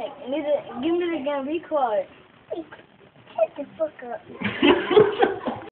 neck. Give me the gun. Be quiet. Shut the fuck up.